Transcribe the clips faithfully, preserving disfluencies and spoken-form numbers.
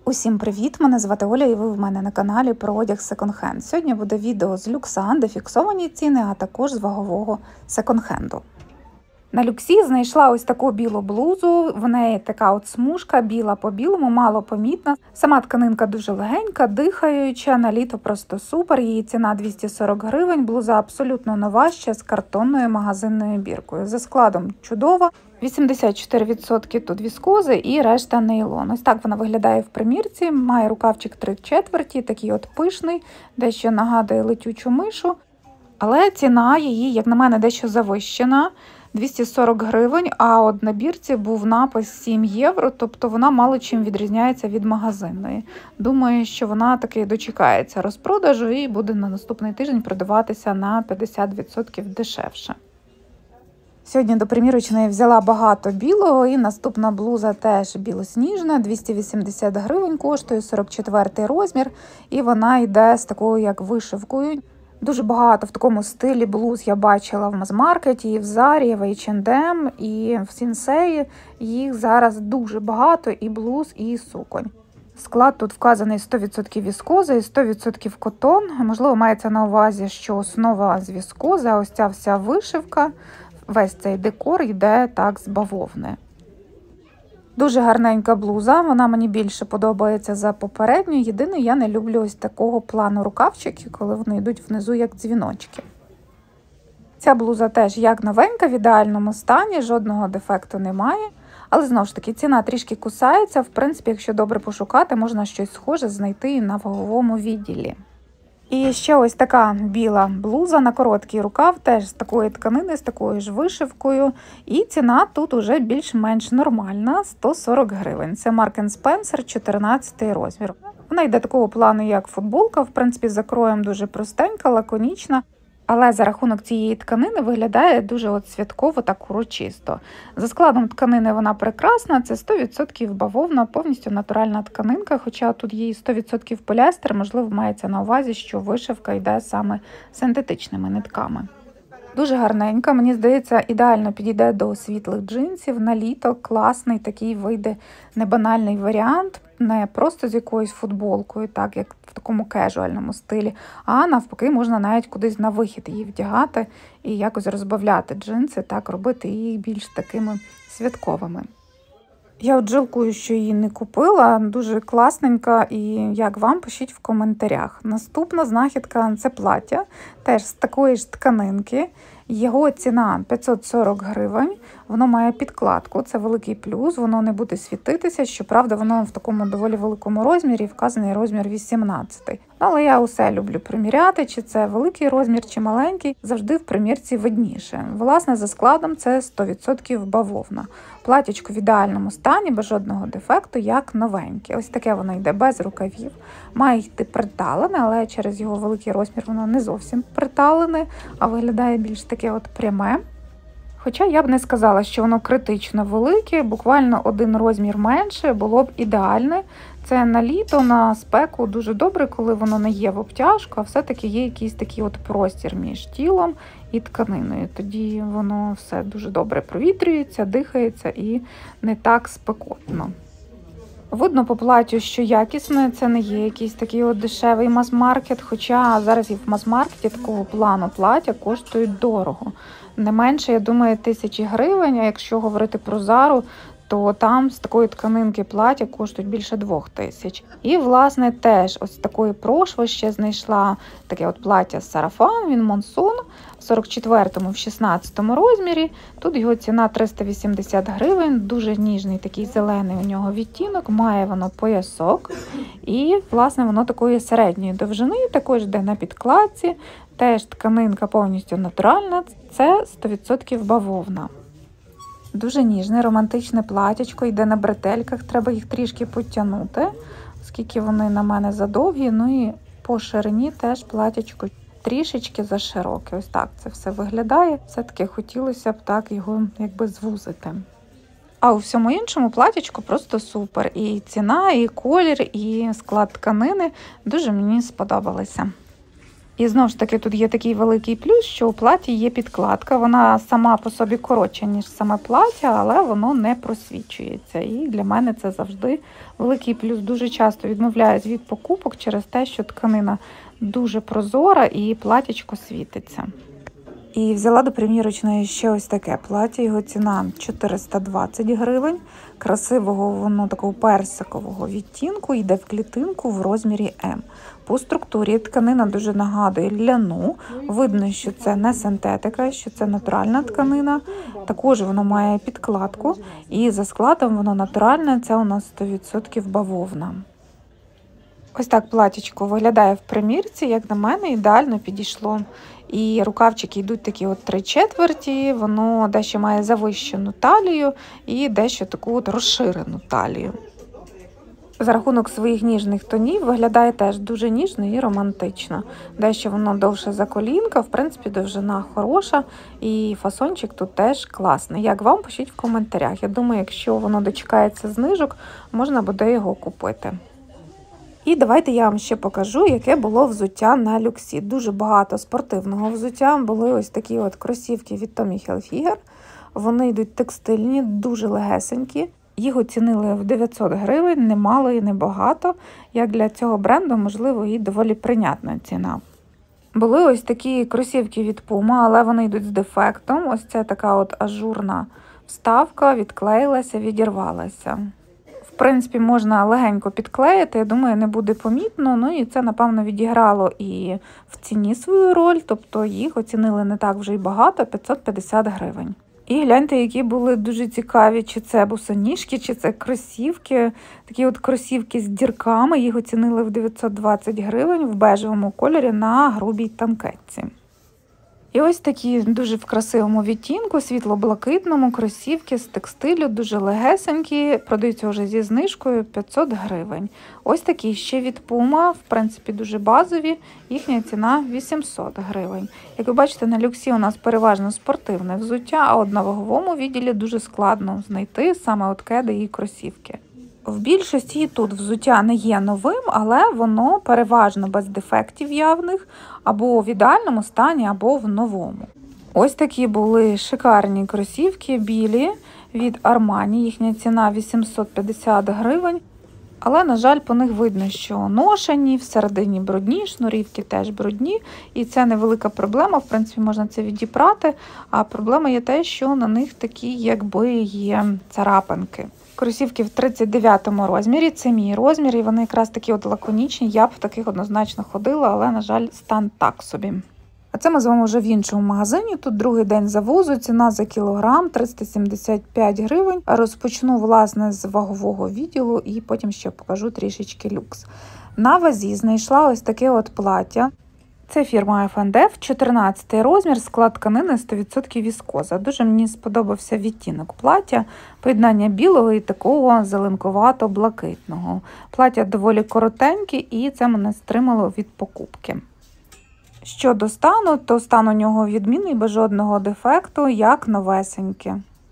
Усім привіт! Мене звати Оля і ви в мене на каналі про одяг секонд-хенд. Сьогодні буде відео з люкса, де фіксовані ціни, а також з вагового секонд-хенду. На люксі знайшла ось таку білу блузу, в неї така от смужка, біла по білому, мало помітна. Сама тканинка дуже легенька, дихаюча, на літо просто супер, її ціна двісті сорок гривень, блуза абсолютно нова, ще з картонною магазинною біркою. За складом чудова, вісімдесят чотири відсотки тут віскози і решта нейлон. Ось так вона виглядає в примірці, має рукавчик три четверті, такий от пишний, дещо нагадує летючу мишу. Але ціна її, як на мене, дещо завищена. двісті сорок гривень, а от на бірці був напис сім євро, тобто вона мало чим відрізняється від магазинної. Думаю, що вона таки дочекається розпродажу і буде на наступний тиждень продаватися на п'ятдесят відсотків дешевше. Сьогодні до примірочної взяла багато білого і наступна блуза теж білосніжна, двісті вісімдесят гривень коштує, сорок четвертий розмір, і вона йде з такою як вишивкою. Дуже багато в такому стилі блуз я бачила в мас-маркеті, і в Зарі, і в ейч енд ем, і в Сінсеї. Їх зараз дуже багато, і блуз, і суконь. Склад тут вказаний сто відсотків віскози і сто відсотків котон. Можливо, мається на увазі, що основа з віскози, а ось ця вся вишивка, весь цей декор йде так з бавовни. Дуже гарненька блуза, вона мені більше подобається за попередню. Єдине, я не люблю ось такого плану рукавчиків, коли вони йдуть внизу як дзвіночки. Ця блуза теж як новенька, в ідеальному стані, жодного дефекту немає. Але знову ж таки, ціна трішки кусається. В принципі, якщо добре пошукати, можна щось схоже знайти і на ваговому відділі. І ще ось така біла блуза на короткий рукав, теж з такої тканини, з такою ж вишивкою. І ціна тут уже більш-менш нормальна – сто сорок гривень. Це Марк енд Спенсер, чотирнадцятий розмір. Вона йде такого плану, як футболка, в принципі, за кроєм дуже простенька, лаконічна. Але за рахунок цієї тканини виглядає дуже от святково, так урочисто. За складом тканини вона прекрасна, це сто відсотків бавовна, повністю натуральна тканинка, хоча тут є сто відсотків поліестер, можливо, мається на увазі, що вишивка йде саме синтетичними нитками. Дуже гарненька, мені здається, ідеально підійде до світлих джинсів, на літо класний такий вийде небанальний варіант, не просто з якоюсь футболкою, так як в такому кежуальному стилі, а навпаки можна навіть кудись на вихід її вдягати і якось розбавляти джинси, так робити їх більш такими святковими. Я от жалкую, що її не купила, дуже класненька, і як вам, пишіть в коментарях. Наступна знахідка – це плаття, теж з такої ж тканинки. Його ціна п'ятсот сорок гривень, воно має підкладку, це великий плюс, воно не буде світитися, щоправда, воно в такому доволі великому розмірі, вказаний розмір вісімнадцятий. Але я усе люблю приміряти, чи це великий розмір, чи маленький, завжди в примірці видніше. Власне, за складом це сто відсотків бавовна. Платячко в ідеальному стані, без жодного дефекту, як новеньке. Ось таке воно йде без рукавів, має йти приталене, але через його великий розмір воно не зовсім приталене, а виглядає більш таке от пряме. Хоча я б не сказала, що воно критично велике, буквально один розмір менше було б ідеальне. Це на літо, на спеку дуже добре, коли воно не є в обтяжку, а все-таки є якийсь такий от простір між тілом і тканиною. Тоді воно все дуже добре провітрюється, дихається і не так спекотно. Видно по платтю, що якісне, це не є якийсь такий от дешевий мас-маркет, хоча зараз і в мас-маркеті такого плану плаття коштують дорого. Не менше, я думаю, тисячі гривень, а якщо говорити про Зару, то там з такої тканинки плаття коштують більше двох тисяч. І, власне, теж ось такої прошви ще знайшла таке от плаття з сарафан, він монсун, в сорок четвертому, в шістнадцятому розмірі. Тут його ціна триста вісімдесят гривень, дуже ніжний такий зелений у нього відтінок, має воно поясок. І, власне, воно такої середньої довжини, також йде на підкладці, теж тканинка повністю натуральна, це сто відсотків бавовна. Дуже ніжне, романтичне платячко, йде на бретельках, треба їх трішки підтягнути, оскільки вони на мене задовгі, ну і по ширині теж платячко трішечки зашироке. Ось так це все виглядає, все-таки хотілося б так його якби звузити. А у всьому іншому платячко просто супер, і ціна, і колір, і склад тканини дуже мені сподобалися. І знову ж таки тут є такий великий плюс, що у платі є підкладка. Вона сама по собі коротша, ніж саме плаття, але воно не просвічується. І для мене це завжди великий плюс. Дуже часто відмовляюсь від покупок через те, що тканина дуже прозора і платячко світиться. І взяла до примірочної ще ось таке плаття, його ціна чотириста двадцять гривень. Красивого воно такого персикового відтінку, йде в клітинку в розмірі М. По структурі тканина дуже нагадує ляну, видно, що це не синтетика, що це натуральна тканина. Також воно має підкладку і за складом воно натуральне, це у нас сто відсотків бавовна. Ось так платічко виглядає в примірці, як на мене, ідеально підійшло. І рукавчики йдуть такі от три четверті, воно дещо має завищену талію і дещо таку от розширену талію. За рахунок своїх ніжних тонів виглядає теж дуже ніжно і романтично. Дещо воно довше за колінка, в принципі довжина хороша і фасончик тут теж класний. Як вам, пишіть в коментарях. Я думаю, якщо воно дочекається знижок, можна буде його купити. І давайте я вам ще покажу, яке було взуття на люксі. Дуже багато спортивного взуття. Були ось такі от кросівки від Tommy Hilfiger. Вони йдуть текстильні, дуже легесенькі. Їх оцінили в дев'ятсот гривень, немало і небагато. Як для цього бренду, можливо, і доволі прийнятна ціна. Були ось такі кросівки від Puma, але вони йдуть з дефектом. Ось це така от ажурна вставка, відклеїлася, відірвалася. В принципі, можна легенько підклеїти, я думаю, не буде помітно. Ну і це, напевно, відіграло і в ціні свою роль, тобто їх оцінили не так вже й багато, п'ятсот п'ятдесят гривень. І гляньте, які були дуже цікаві, чи це босоніжки, чи це кросівки. Такі от кросівки з дірками, їх оцінили в дев'ятсот двадцять гривень в бежевому кольорі на грубій танкетці. І ось такі дуже в красивому відтінку, світло-блакитному, кросівки з текстилю, дуже легесенькі, продаються вже зі знижкою п'ятсот гривень. Ось такі ще від Puma, в принципі, дуже базові, їхня ціна вісімсот гривень. Як ви бачите, на люксі у нас переважно спортивне взуття, а от на ваговому відділі дуже складно знайти саме от кеди і кросівки. В більшості тут взуття не є новим, але воно переважно без дефектів явних, або в ідеальному стані, або в новому. Ось такі були шикарні кросівки, білі, від Armani, їхня ціна вісімсот п'ятдесят гривень. Але, на жаль, по них видно, що ношені, всередині брудні, шнурівки теж брудні. І це невелика проблема, в принципі, можна це відіпрати. А проблема є те, що на них такі, якби, є царапинки. Кросівки в тридцять дев'ятому розмірі, це мій розмір, і вони якраз такі от лаконічні. Я б в таких однозначно ходила, але, на жаль, стан так собі. А це ми з вами вже в іншому магазині. Тут другий день завозу, ціна за кілограм триста сімдесят п'ять гривень. Розпочну, власне, з вагового відділу і потім ще покажу трішечки люкс. На вазі знайшла ось таке от плаття. Це фірма еф енд еф, чотирнадцятий розмір, склад тканини сто відсотків віскоза. Дуже мені сподобався відтінок плаття, поєднання білого і такого зеленкувато-блакитного. Плаття доволі коротеньке і це мене стримало від покупки. Щодо стану, то стан у нього відмінний, без жодного дефекту, як новесеньке.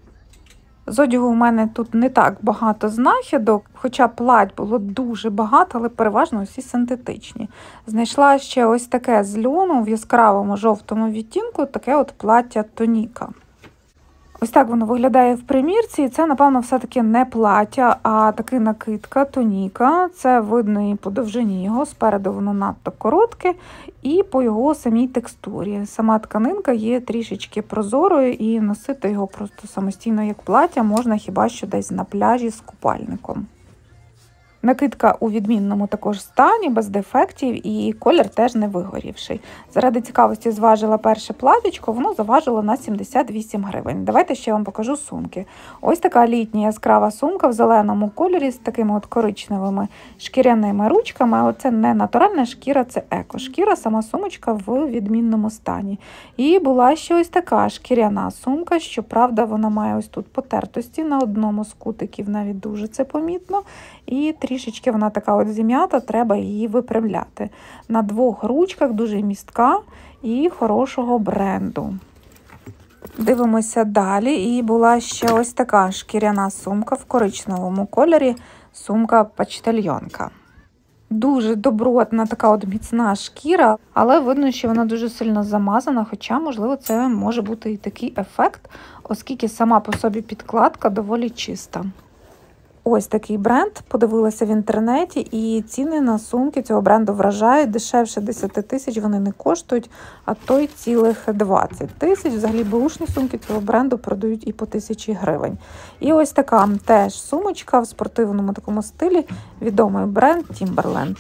З одягу у мене тут не так багато знахідок, хоча плать було дуже багато, але переважно усі синтетичні. Знайшла ще ось таке з льону в яскравому жовтому відтінку, таке от плаття тоніка. Ось так воно виглядає в примірці, і це, напевно, все-таки не плаття, а таки накидка, тоніка. Це видно і по довжині його, спереду воно надто коротке, і по його самій текстурі. Сама тканинка є трішечки прозорою, і носити його просто самостійно як плаття можна хіба що десь на пляжі з купальником. Накидка у відмінному також стані, без дефектів, і колір теж не вигорівший. Заради цікавості зважила перше платічко, воно заважило на сімдесят вісім гривень. Давайте ще вам покажу сумки. Ось така літня яскрава сумка в зеленому кольорі з такими от коричневими шкіряними ручками, але це не натуральна шкіра, це еко-шкіра, сама сумочка в відмінному стані. І була ще ось така шкіряна сумка, щоправда, вона має ось тут потертості на одному з кутиків, навіть дуже це помітно. І трішечки вона така от зім'ята, треба її випрямляти. На двох ручках, дуже містка і хорошого бренду. Дивимося далі. І була ще ось така шкіряна сумка в коричневому кольорі, сумка-почтальйонка. Дуже добротна, така от міцна шкіра, але видно, що вона дуже сильно замазана, хоча, можливо, це може бути і такий ефект, оскільки сама по собі підкладка доволі чиста. Ось такий бренд, подивилася в інтернеті, і ціни на сумки цього бренду вражають. Дешевше десять тисяч вони не коштують, а то й цілих двадцять тисяч. Взагалі беушні сумки цього бренду продають і по тисячі гривень. І ось така теж сумочка в спортивному такому стилі, відомий бренд Timberland.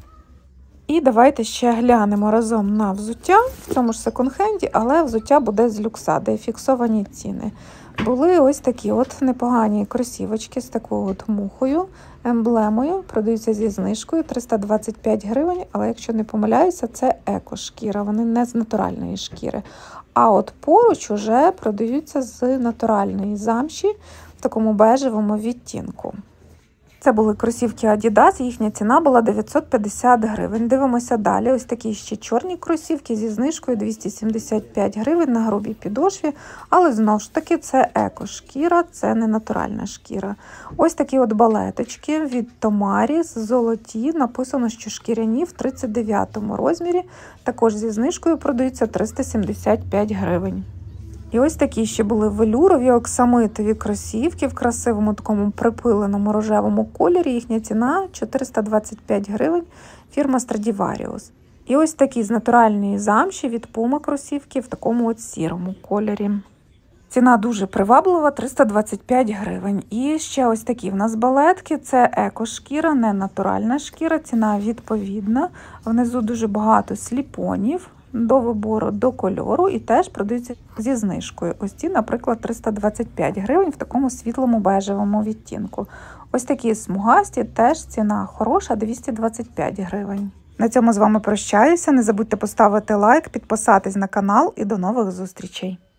І давайте ще глянемо разом на взуття в цьому ж секонд-хенді, але взуття буде з люкса, де фіксовані ціни. Були ось такі от непогані кросівочки з такою от мухою, емблемою, продаються зі знижкою триста двадцять п'ять гривень, але якщо не помиляюся, це еко-шкіра, вони не з натуральної шкіри. А от поруч уже продаються з натуральної замші в такому бежевому відтінку. Це були кросівки Adidas, їхня ціна була дев'ятсот п'ятдесят гривень. Дивимося далі. Ось такі ще чорні кросівки зі знижкою двісті сімдесят п'ять гривень на грубій підошві, але знову ж таки це еко-шкіра, це не натуральна шкіра. Ось такі от балеточки від Tomaris, золоті, написано, що шкіряні в тридцять дев'ятому розмірі, також зі знижкою продаються триста сімдесят п'ять гривень. І ось такі ще були велюрові оксамитові кросівки в красивому такому припиленому рожевому кольорі. Їхня ціна чотириста двадцять п'ять гривень, фірма Stradivarius. І ось такі з натуральної замші від Puma кросівки в такому от сірому кольорі. Ціна дуже приваблива, триста двадцять п'ять гривень. І ще ось такі в нас балетки, це еко-шкіра, не натуральна шкіра, ціна відповідна. Внизу дуже багато сліпонів. До вибору, до кольору, і теж продаються зі знижкою. Ось ці, наприклад, триста двадцять п'ять гривень в такому світлому бежевому відтінку. Ось такі смугасті, теж ціна хороша, двісті двадцять п'ять гривень. На цьому з вами прощаюся. Не забудьте поставити лайк, підписатись на канал і до нових зустрічей.